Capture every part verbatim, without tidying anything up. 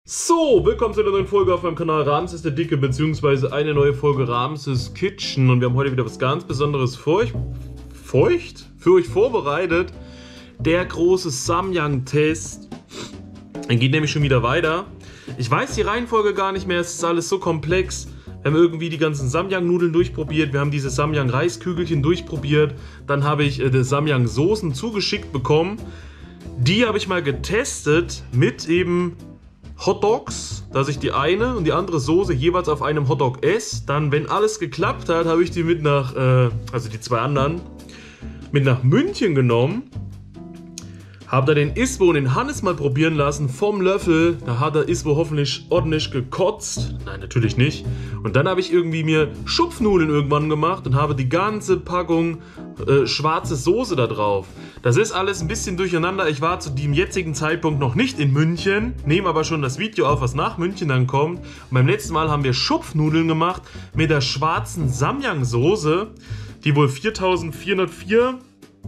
So, willkommen zu einer neuen Folge auf meinem Kanal Ramses der Dicke, beziehungsweise eine neue Folge Ramses Kitchen. Und wir haben heute wieder was ganz Besonderes feucht, feucht für euch vorbereitet. Der große Samyang-Test. Dann geht nämlich schon wieder weiter. Ich weiß die Reihenfolge gar nicht mehr, es ist alles so komplex. Wir haben irgendwie die ganzen Samyang-Nudeln durchprobiert, wir haben diese Samyang-Reiskügelchen durchprobiert. Dann habe ich äh, die Samyang-Soßen zugeschickt bekommen. Die habe ich mal getestet mit eben Hotdogs, dass ich die eine und die andere Soße jeweils auf einem Hotdog esse. Dann, wenn alles geklappt hat, habe ich die mit nach, äh, also die zwei anderen, mit nach München genommen. Habe da den Iswo und den Hannes mal probieren lassen vom Löffel. Da hat der Iswo hoffentlich ordentlich gekotzt. Nein, natürlich nicht. Und dann habe ich irgendwie mir Schupfnudeln irgendwann gemacht und habe die ganze Packung äh, schwarze Soße da drauf. Das ist alles ein bisschen durcheinander. Ich war zu dem jetzigen Zeitpunkt noch nicht in München, nehme aber schon das Video auf, was nach München dann kommt. Und beim letzten Mal haben wir Schupfnudeln gemacht mit der schwarzen Samyang-Soße, die wohl viertausendvierhundertvier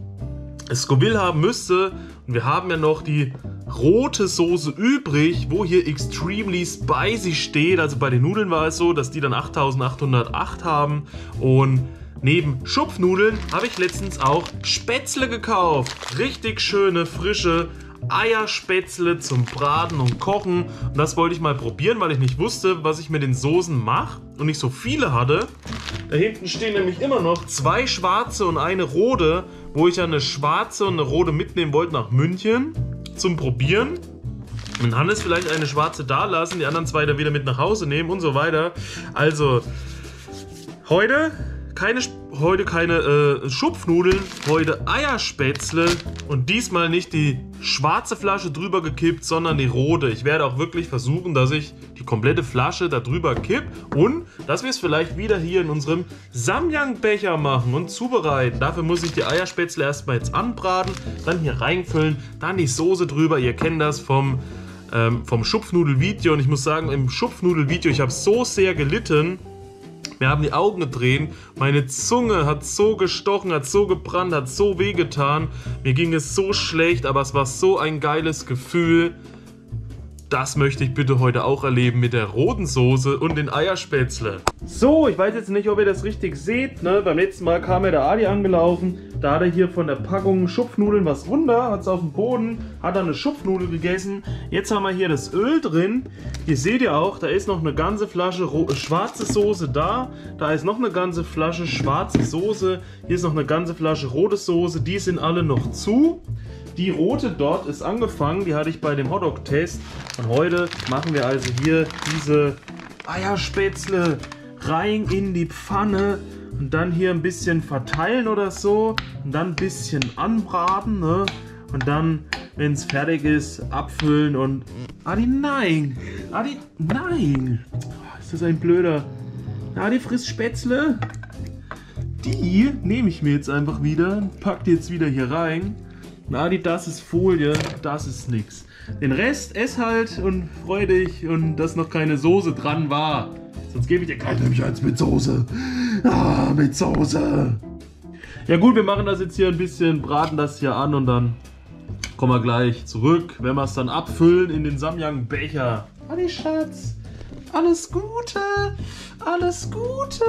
Scoville haben müsste. Und wir haben ja noch die rote Soße übrig, wo hier extremely spicy steht. Also bei den Nudeln war es so, dass die dann achttausendachthundertacht haben. Und neben Schupfnudeln habe ich letztens auch Spätzle gekauft. Richtig schöne, frische Eierspätzle zum Braten und Kochen. Und das wollte ich mal probieren, weil ich nicht wusste, was ich mit den Soßen mache und nicht so viele hatte. Da hinten stehen nämlich immer noch zwei schwarze und eine rote, wo ich ja eine schwarze und eine rote mitnehmen wollte nach München zum Probieren. Und Hannes vielleicht eine schwarze da lassen, die anderen zwei dann wieder mit nach Hause nehmen und so weiter. Also heute keine, heute keine äh, Schupfnudeln, heute Eierspätzle und diesmal nicht die schwarze Flasche drüber gekippt, sondern die rote. Ich werde auch wirklich versuchen, dass ich die komplette Flasche da drüber kipp und dass wir es vielleicht wieder hier in unserem Samyang-Becher machen und zubereiten. Dafür muss ich die Eierspätzle erstmal jetzt anbraten, dann hier reinfüllen, dann die Soße drüber. Ihr kennt das vom, ähm, vom Schupfnudel-Video und ich muss sagen, im Schupfnudel-Video, ich habe so sehr gelitten. Mir haben die Augen gedreht, meine Zunge hat so gestochen, hat so gebrannt, hat so wehgetan. Mir ging es so schlecht, aber es war so ein geiles Gefühl. Das möchte ich bitte heute auch erleben mit der roten Soße und den Eierspätzle. So, ich weiß jetzt nicht, ob ihr das richtig seht, ne? Beim letzten Mal kam ja der Adi angelaufen. Da hat er hier von der Packung Schupfnudeln was runter, hat es auf dem Boden, hat dann eine Schupfnudel gegessen. Jetzt haben wir hier das Öl drin. Hier seht ihr auch, da ist noch eine ganze Flasche schwarze Soße da. Da ist noch eine ganze Flasche schwarze Soße. Hier ist noch eine ganze Flasche rote Soße. Die sind alle noch zu. Die rote dort ist angefangen, die hatte ich bei dem Hotdog-Test. Und heute machen wir also hier diese Eierspätzle rein in die Pfanne. Und dann hier ein bisschen verteilen oder so. Und dann ein bisschen anbraten. Ne? Und dann, wenn es fertig ist, abfüllen und... Adi, nein! Adi, nein! Oh, ist das ein blöder... Adi frisst Spätzle. Die nehme ich mir jetzt einfach wieder. Pack die jetzt wieder hier rein. Adi, das ist Folie. Das ist nix. Den Rest ess halt und freu dich. Und dass noch keine Soße dran war. Sonst gebe ich dir kein nämlich eins mit Soße. Ah, mit Soße. Ja gut, wir machen das jetzt hier ein bisschen, braten das hier an und dann kommen wir gleich zurück, wenn wir es dann abfüllen in den Samyang-Becher. Adi, Schatz, alles Gute, alles Gute.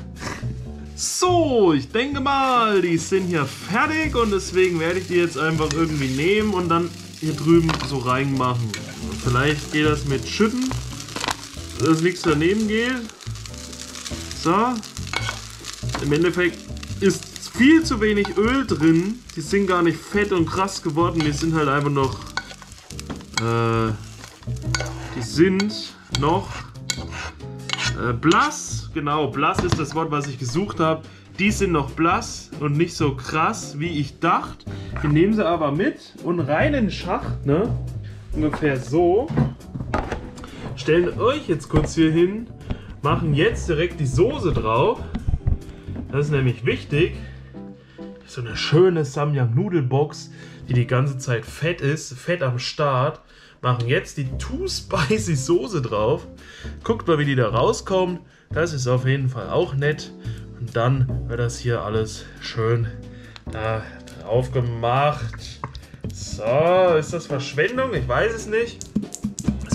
So, ich denke mal, die sind hier fertig und deswegen werde ich die jetzt einfach irgendwie nehmen und dann hier drüben so reinmachen. Vielleicht geht das mit Schütten, dass nichts daneben geht. So. Im Endeffekt ist viel zu wenig Öl drin. Die sind gar nicht fett und krass geworden. Die sind halt einfach noch... Äh, die sind noch äh, blass. Genau, blass ist das Wort, was ich gesucht habe. Die sind noch blass und nicht so krass, wie ich dachte. Wir nehmen sie aber mit und rein in den Schacht, ne? Ungefähr so. Stellen euch jetzt kurz hier hin, machen jetzt direkt die Soße drauf. Das ist nämlich wichtig. So eine schöne Samyang-Nudelbox, die die ganze Zeit fett ist, fett am Start. Machen jetzt die Too Spicy Soße drauf. Guckt mal, wie die da rauskommt. Das ist auf jeden Fall auch nett. Und dann wird das hier alles schön da drauf gemacht. So, ist das Verschwendung? Ich weiß es nicht.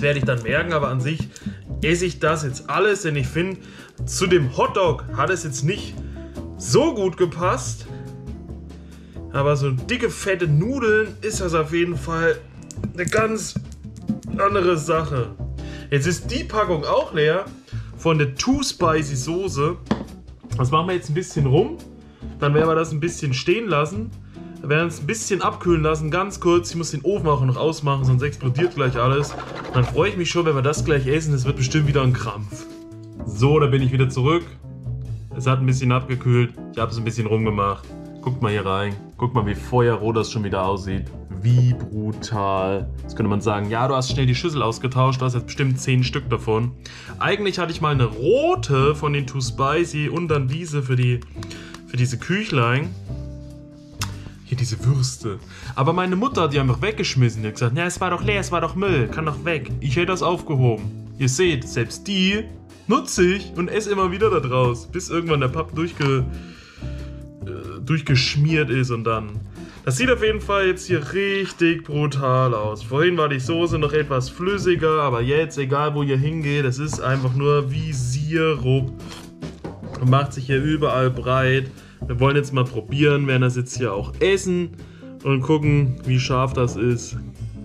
werde ich dann merken, aber an sich esse ich das jetzt alles, denn ich finde, zu dem Hotdog hat es jetzt nicht so gut gepasst. Aber so dicke, fette Nudeln ist das auf jeden Fall eine ganz andere Sache. Jetzt ist die Packung auch leer von der Too Spicy Soße. Das machen wir jetzt ein bisschen rum. Dann werden wir das ein bisschen stehen lassen. Wir werden es ein bisschen abkühlen lassen, ganz kurz. Ich muss den Ofen auch noch ausmachen, sonst explodiert gleich alles. Und dann freue ich mich schon, wenn wir das gleich essen. Es wird bestimmt wieder ein Krampf. So, da bin ich wieder zurück. Es hat ein bisschen abgekühlt. Ich habe es ein bisschen rumgemacht. Guckt mal hier rein. Guckt mal, wie feuerrot das schon wieder aussieht. Wie brutal. Jetzt könnte man sagen, ja, du hast schnell die Schüssel ausgetauscht. Du hast jetzt bestimmt zehn Stück davon. Eigentlich hatte ich mal eine rote von den Too Spicy und dann diese für die für diese Küchlein. Hier diese Würste. Aber meine Mutter hat die einfach weggeschmissen. Die hat gesagt, na, es war doch leer, es war doch Müll. Kann doch weg. Ich hätte das aufgehoben. Ihr seht, selbst die nutze ich und esse immer wieder da draus. Bis irgendwann der Papp durchge... durchgeschmiert ist und dann. Das sieht auf jeden Fall jetzt hier richtig brutal aus. Vorhin war die Soße noch etwas flüssiger, aber jetzt, egal wo ihr hingeht, es ist einfach nur wie Sirup. Und macht sich hier überall breit. Wir wollen jetzt mal probieren, werden das jetzt hier auch essen und gucken, wie scharf das ist.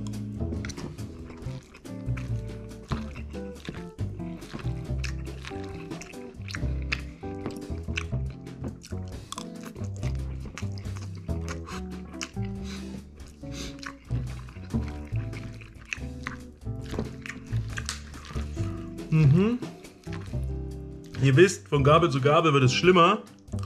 Mhm. Ihr wisst, von Gabel zu Gabel wird es schlimmer.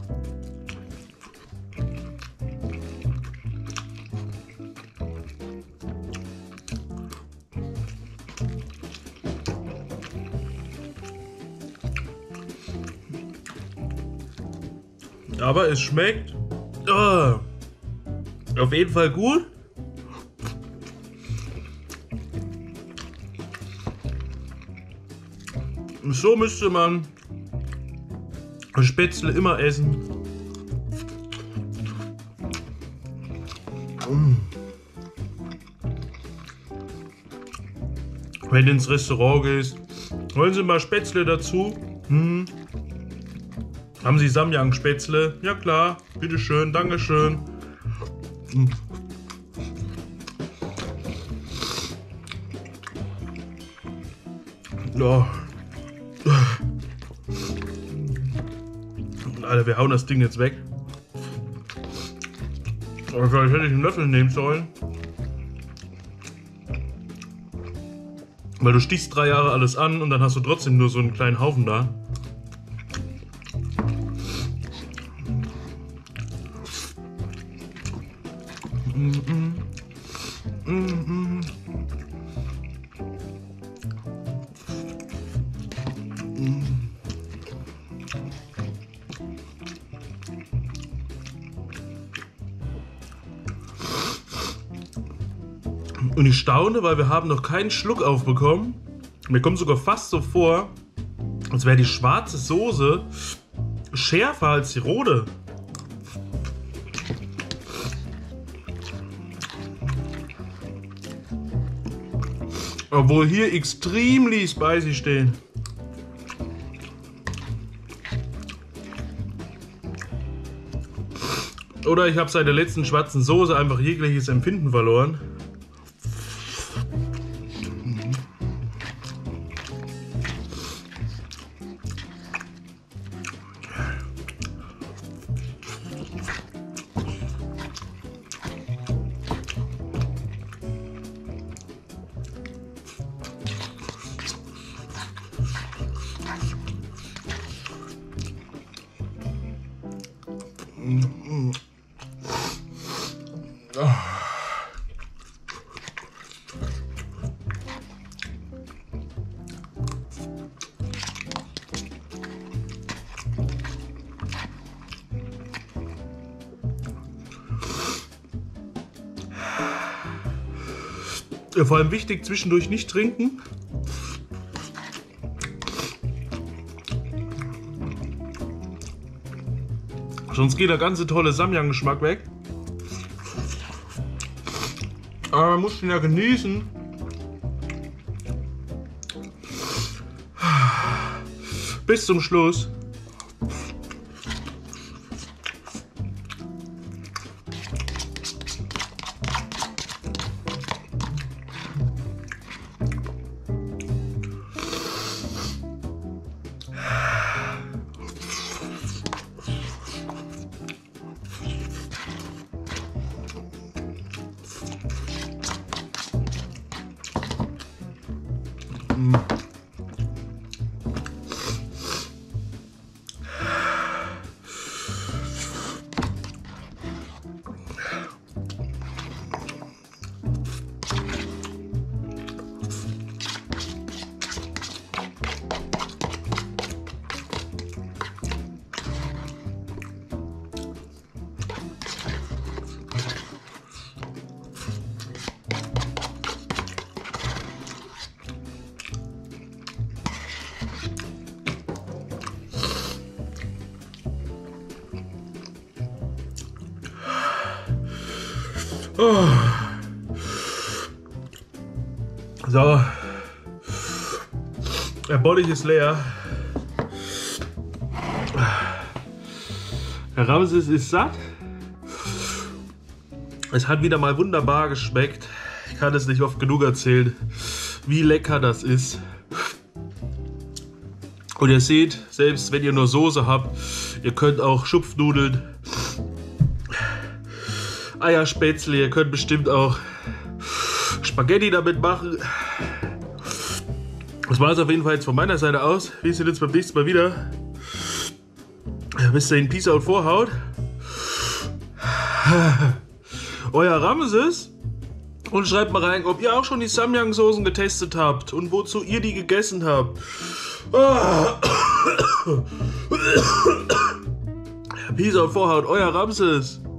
Aber es schmeckt oh, auf jeden Fall gut. So müsste man Spätzle immer essen. Wenn du ins Restaurant gehst, wollen Sie mal Spätzle dazu? Hm. Haben Sie Samyang-Spätzle? Ja klar, bitteschön, dankeschön. Hm. Oh. Alter, wir hauen das Ding jetzt weg. Aber vielleicht hätte ich einen Löffel nehmen sollen. Weil du stichst drei Jahre alles an und dann hast du trotzdem nur so einen kleinen Haufen da. Und ich staune, weil wir haben noch keinen Schluck aufbekommen. Mir kommt sogar fast so vor, als wäre die schwarze Soße schärfer als die rote. Obwohl hier extremely spicy stehen. Oder ich habe seit der letzten schwarzen Soße einfach jegliches Empfinden verloren. Ja, vor allem wichtig, zwischendurch nicht trinken. Sonst geht der ganze tolle Samyang-Geschmack weg. Aber man muss ihn ja genießen. Bis zum Schluss. Oh. So, der Bottich ist leer. Der Ramses ist satt. Es hat wieder mal wunderbar geschmeckt. Ich kann es nicht oft genug erzählen, wie lecker das ist. Und ihr seht, selbst wenn ihr nur Soße habt, ihr könnt auch Schupfnudeln, Eierspätzle, ihr könnt bestimmt auch Spaghetti damit machen. Das war es auf jeden Fall jetzt von meiner Seite aus. Wir sehen uns beim nächsten Mal wieder. Bis dahin, Peace out, Vorhaut. Euer Ramses. Und schreibt mal rein, ob ihr auch schon die Samyang-Soßen getestet habt und wozu ihr die gegessen habt. Peace out, Vorhaut, euer Ramses.